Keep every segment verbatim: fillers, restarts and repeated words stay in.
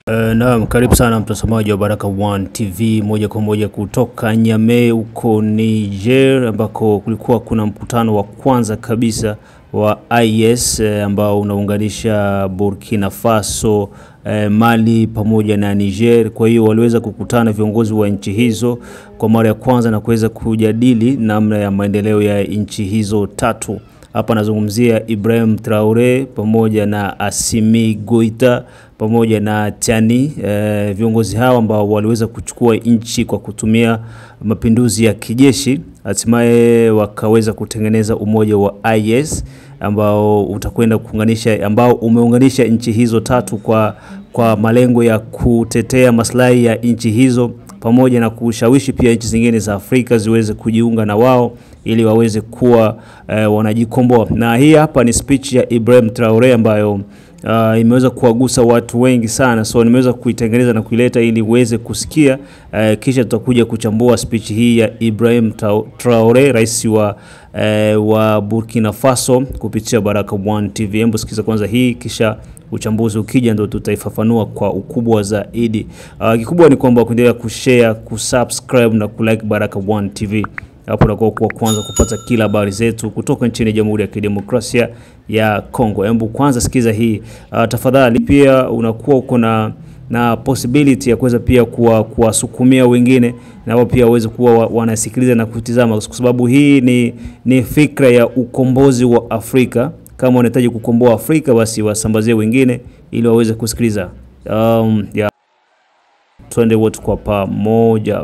Uh, naam, karibu sana mtazamaji wa Baraka One T V moja kwa moja kutoka Niamey huko Niger, ambako kulikuwa kuna mkutano wa kwanza kabisa wa I S ambao unaunganisha Burkina Faso, eh, Mali pamoja na Niger. Kwa hiyo waliweza kukutana viongozi wa nchi hizo kwa mara ya kwanza na kuweza kujadili namna ya maendeleo ya nchi hizo tatu. Hapa nazungumzia Ibrahim Traoré pamoja na Assimi Goïta pamoja na Tiani, e, viongozi hawa ambao waliweza kuchukua nchi kwa kutumia mapinduzi ya kijeshi, hatimaye wakaweza kutengeneza umoja wa I S ambao utakwenda kuunganisha ambao umeunganisha nchi hizo tatu kwa kwa malengo ya kutetea maslahi ya nchi hizo pamoja na kushawishi pia nchi zingine za Afrika ziweze kujiunga na wao ili waweze kuwa eh, wanajikomboa. Na hii hapa ni speech ya Ibrahim Traoré ambayo uh, imeweza kuwagusa watu wengi sana, so nimeweza kuitengeneza na kuileta ili uweze kusikia, uh, kisha tutakuja kuchambua speech hii ya Ibrahim Traoré, rais wa uh, wa Burkina Faso kupitia Baraka One T V. Hebu sikiza kwanza hii, kisha uchambuzi ukija ndo tutaifafanua kwa ukubwa zaidi. Uh, kikubwa ni kwamba kuendelea kushare, kusubscribe na kulike Baraka One T V. Hapo unakuwa kwa kwanza kupata kila habari zetu kutoka nchini Jamhuri ya Kidemokrasia ya Kongo. Hebu kwanza sikiza hii uh, tafadhali. Pia unakuwa uko na na possibility ya kuweza pia kuwa kuwasukumia wengine na wao pia waweze kuwa wanasikiliza na kutizama, kwa sababu hii ni ni fikra ya ukombozi wa Afrika. Kama unahitaji kukomboa Afrika, basi wasambazie wengine ili waweze kusikiliza. Um, ya twende wote kwa pamoja.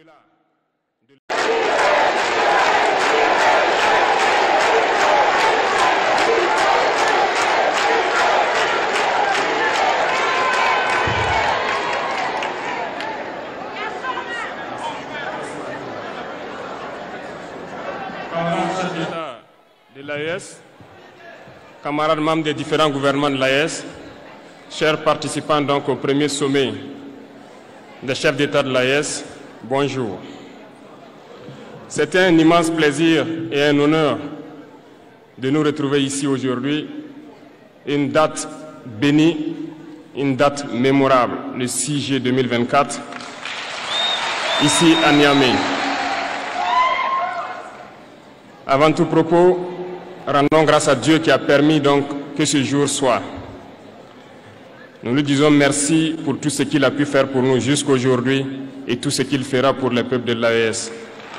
De l'A E S, camarades membres des différents gouvernements de l'A E S, chers participants donc au premier sommet des chefs d'État de l'A E S, bonjour. C'était un immense plaisir et un honneur de nous retrouver ici aujourd'hui, une date bénie, une date mémorable, le six juillet deux mille vingt-quatre, ici à Niamey. Avant tout propos, rendons grâce à Dieu qui a permis donc que ce jour soit. Nous lui disons merci pour tout ce qu'il a pu faire pour nous jusqu'aujourd'hui et tout ce qu'il fera pour les peuples de l'A E S.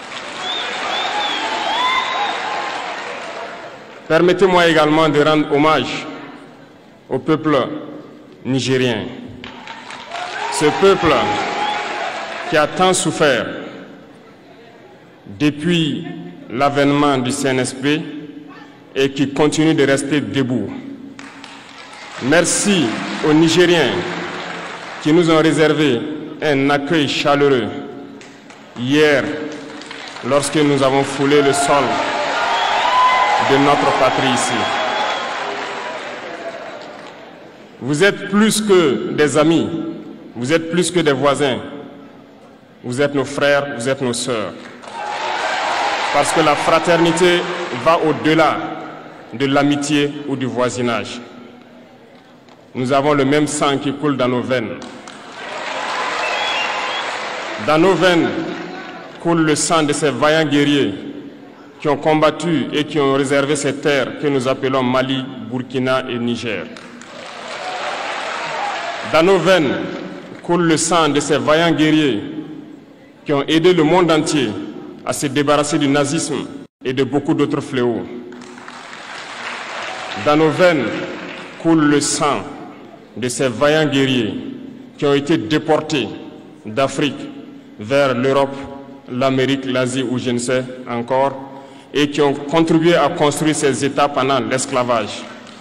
Permettez-moi également de rendre hommage au peuple nigérien. Ce peuple qui a tant souffert depuis l'avènement du C N S P et qui continue de rester debout. Merci aux Nigériens qui nous ont réservé un accueil chaleureux hier lorsque nous avons foulé le sol de notre patrie ici. Vous êtes plus que des amis, vous êtes plus que des voisins, vous êtes nos frères, vous êtes nos sœurs. Parce que la fraternité va au-delà de l'amitié ou du voisinage. Nous avons le même sang qui coule dans nos veines. Dans nos veines coule le sang de ces vaillants guerriers qui ont combattu et qui ont réservé ces terres que nous appelons Mali, Burkina et Niger. Dans nos veines coule le sang de ces vaillants guerriers qui ont aidé le monde entier à se débarrasser du nazisme et de beaucoup d'autres fléaux. Dans nos veines coule le sang de ces vaillants guerriers qui ont été déportés d'Afrique vers l'Europe, l'Amérique, l'Asie ou je ne sais encore, et qui ont contribué à construire ces États pendant l'esclavage.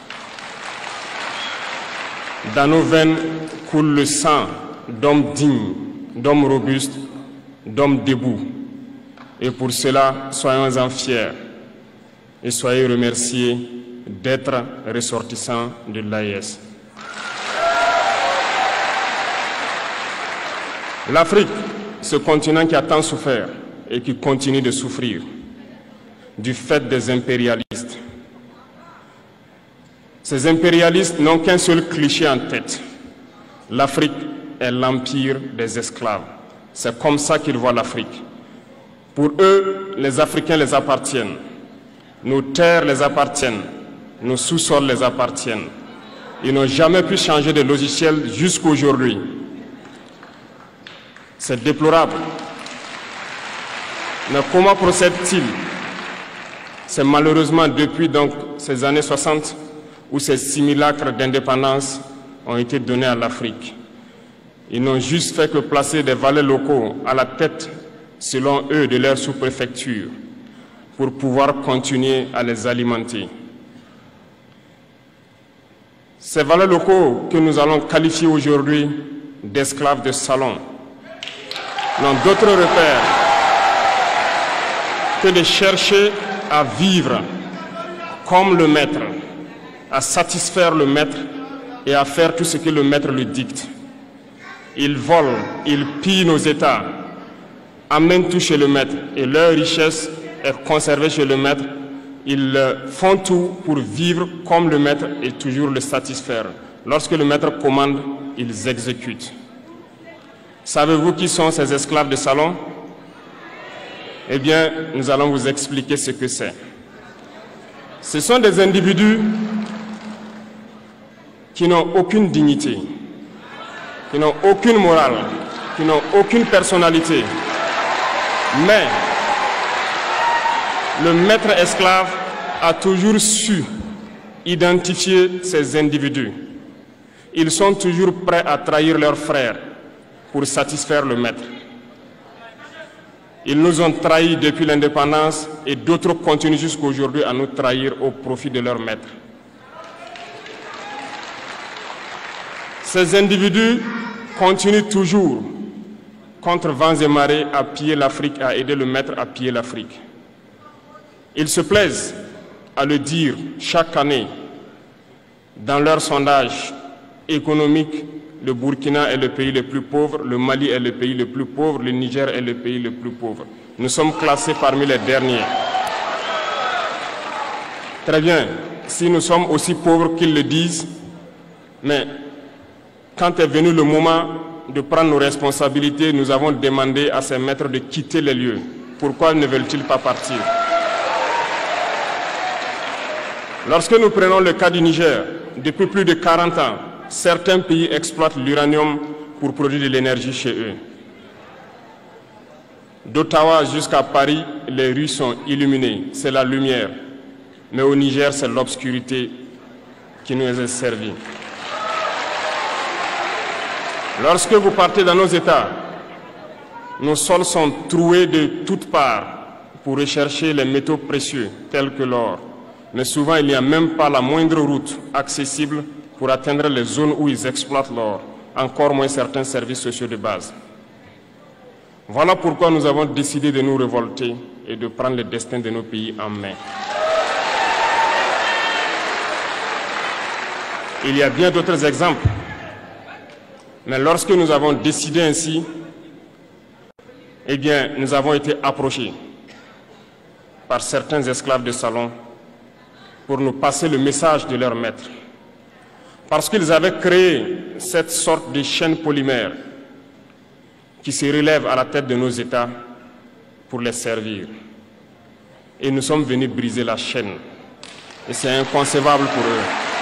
Dans nos veines coule le sang d'hommes dignes, d'hommes robustes, d'hommes debout. Et pour cela, soyons-en fiers et soyez remerciés d'être ressortissants de l'A E S. L'Afrique, ce continent qui a tant souffert et qui continue de souffrir du fait des impérialistes. Ces impérialistes n'ont qu'un seul cliché en tête, l'Afrique est l'empire des esclaves. C'est comme ça qu'ils voient l'Afrique. Pour eux, les Africains les appartiennent. Nos terres les appartiennent. Nos sous-sols les appartiennent. Ils n'ont jamais pu changer de logiciel jusqu'à aujourd'hui. C'est déplorable. Mais comment procèdent-ils? C'est malheureusement depuis donc ces années soixante où ces simulacres d'indépendance ont été donnés à l'Afrique. Ils n'ont juste fait que placer des valets locaux à la tête, selon eux, de leur sous-préfecture pour pouvoir continuer à les alimenter. Ces valets locaux que nous allons qualifier aujourd'hui d'esclaves de salon n'ont d'autre repère que de chercher à vivre comme le maître, à satisfaire le maître et à faire tout ce que le maître lui dicte. Ils volent, ils pillent nos États, amènent tout chez le maître et leur richesse est conservée chez le maître. Ils font tout pour vivre comme le maître et toujours le satisfaire. Lorsque le maître commande, ils exécutent. Savez-vous qui sont ces esclaves de salon? Eh bien, nous allons vous expliquer ce que c'est. Ce sont des individus qui n'ont aucune dignité, qui n'ont aucune morale, qui n'ont aucune personnalité. Mais le maître esclave a toujours su identifier ces individus. Ils sont toujours prêts à trahir leurs frères pour satisfaire le maître. Ils nous ont trahis depuis l'indépendance et d'autres continuent jusqu'à aujourd'hui à nous trahir au profit de leur maître. Ces individus continuent toujours, contre vents et marées, à piller l'Afrique, à aider le maître à piller l'Afrique. Ils se plaisent à le dire chaque année dans leurs sondages économiques. Le Burkina est le pays le plus pauvre, le Mali est le pays le plus pauvre, le Niger est le pays le plus pauvre. Nous sommes classés parmi les derniers. Très bien, si nous sommes aussi pauvres qu'ils le disent, mais quand est venu le moment de prendre nos responsabilités, nous avons demandé à ces maîtres de quitter les lieux. Pourquoi ne veulent-ils pas partir? Lorsque nous prenons le cas du Niger, depuis plus de quarante ans, certains pays exploitent l'uranium pour produire de l'énergie chez eux. D'Ottawa jusqu'à Paris, les rues sont illuminées, c'est la lumière. Mais au Niger, c'est l'obscurité qui nous est servie. Lorsque vous partez dans nos États, nos sols sont troués de toutes parts pour rechercher les métaux précieux tels que l'or. Mais souvent, il n'y a même pas la moindre route accessible pour atteindre les zones où ils exploitent l'or, encore moins certains services sociaux de base. Voilà pourquoi nous avons décidé de nous révolter et de prendre le destin de nos pays en main. Il y a bien d'autres exemples, mais lorsque nous avons décidé ainsi, eh bien, nous avons été approchés par certains esclaves de salon pour nous passer le message de leur maître. Parce qu'ils avaient créé cette sorte de chaîne polymère qui se relève à la tête de nos États pour les servir. Et nous sommes venus briser la chaîne. Et c'est inconcevable pour eux.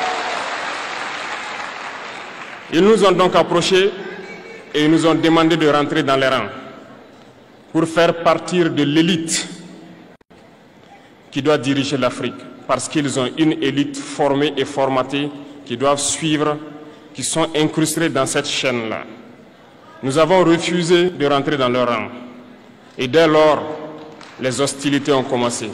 Ils nous ont donc approchés et ils nous ont demandé de rentrer dans les rangs pour faire partir de l'élite qui doit diriger l'Afrique. Parce qu'ils ont une élite formée et formatée qui doivent suivre, qui sont incrustés dans cette chaîne-là. Nous avons refusé de rentrer dans leur rang. Et dès lors, les hostilités ont commencé.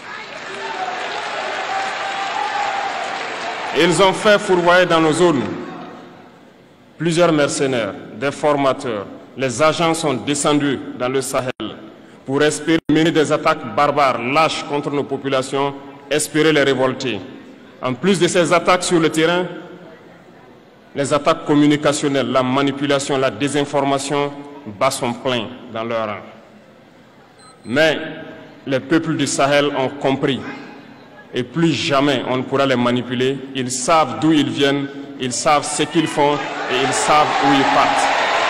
Ils ont fait fourvoyer dans nos zones plusieurs mercenaires, des formateurs. Les agents sont descendus dans le Sahel pour espérer mener des attaques barbares, lâches contre nos populations, espérer les révolter. En plus de ces attaques sur le terrain, les attaques communicationnelles, la manipulation, la désinformation battent son plein dans leur rang. Mais les peuples du Sahel ont compris et plus jamais on ne pourra les manipuler. Ils savent d'où ils viennent, ils savent ce qu'ils font et ils savent où ils partent.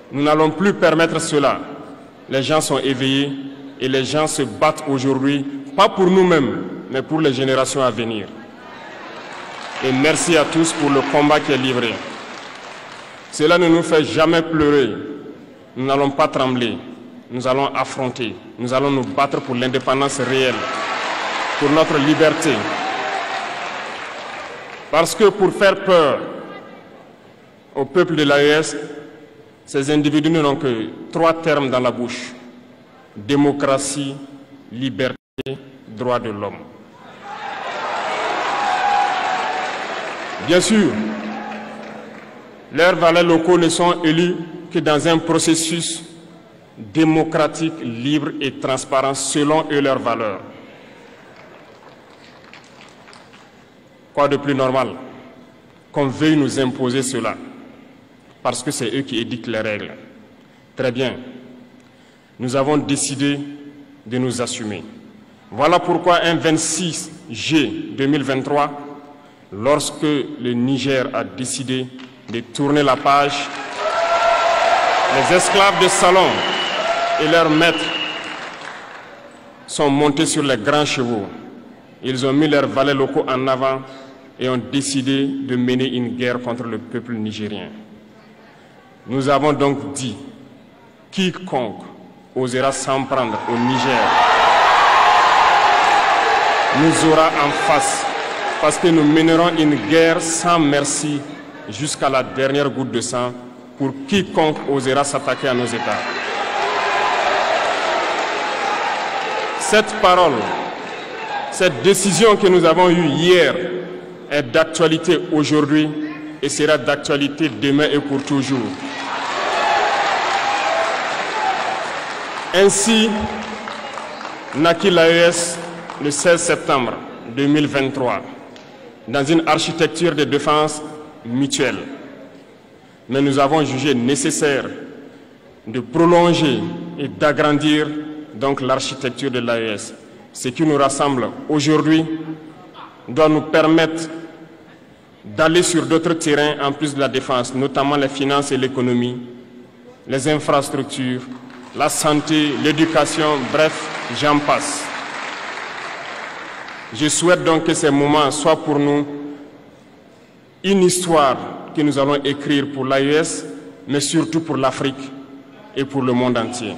Nous n'allons plus permettre cela. Les gens sont éveillés et les gens se battent aujourd'hui, pas pour nous-mêmes, mais pour les générations à venir. Et merci à tous pour le combat qui est livré. Cela ne nous fait jamais pleurer. Nous n'allons pas trembler. Nous allons affronter. Nous allons nous battre pour l'indépendance réelle, pour notre liberté. Parce que pour faire peur au peuple de l'A E S, ces individus n'ont que trois termes dans la bouche: démocratie, liberté, droits de l'homme. Bien sûr, leurs valets locaux ne sont élus que dans un processus démocratique, libre et transparent selon eux leurs valeurs. Quoi de plus normal qu'on veuille nous imposer cela, parce que c'est eux qui édictent les règles. Très bien, nous avons décidé de nous assumer. Voilà pourquoi un vingt-six juillet deux mille vingt-trois, lorsque le Niger a décidé de tourner la page, les esclaves de salon et leurs maîtres sont montés sur les grands chevaux. Ils ont mis leurs valets locaux en avant et ont décidé de mener une guerre contre le peuple nigérien. Nous avons donc dit, quiconque osera s'en prendre au Niger nous aura en face, parce que nous mènerons une guerre sans merci jusqu'à la dernière goutte de sang pour quiconque osera s'attaquer à nos États. Cette parole, cette décision que nous avons eue hier est d'actualité aujourd'hui et sera d'actualité demain et pour toujours. Ainsi naquit l'A E S le seize septembre deux mille vingt-trois dans une architecture de défense mutuelle. Mais nous avons jugé nécessaire de prolonger et d'agrandir donc l'architecture de l'A E S. Ce qui nous rassemble aujourd'hui doit nous permettre d'aller sur d'autres terrains en plus de la défense, notamment les finances et l'économie, les infrastructures, la santé, l'éducation, bref, j'en passe. Je souhaite donc que ces moments soient pour nous une histoire que nous allons écrire pour l'A E S, mais surtout pour l'Afrique et pour le monde entier.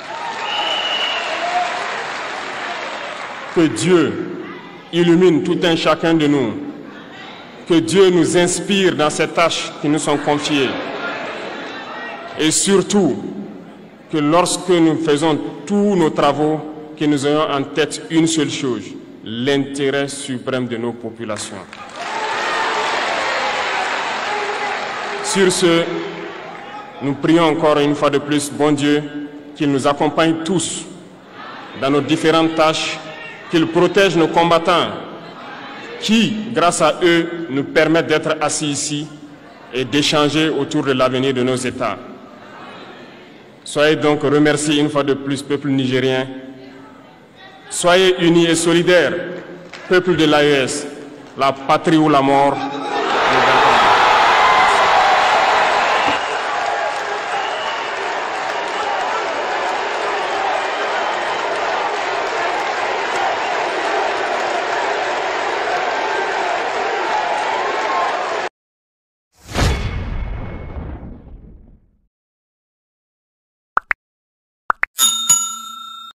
Que Dieu illumine tout un chacun de nous. Que Dieu nous inspire dans ces tâches qui nous sont confiées. Et surtout, que lorsque nous faisons tous nos travaux, que nous ayons en tête une seule chose, l'intérêt suprême de nos populations. Sur ce, nous prions encore une fois de plus, bon Dieu, qu'il nous accompagne tous dans nos différentes tâches, qu'il protège nos combattants qui, grâce à eux, nous permettent d'être assis ici et d'échanger autour de l'avenir de nos États. Soyez donc remerciés une fois de plus, peuple nigérien. Soyez unis et solidaires, peuple de l'A E S, la patrie ou la mort.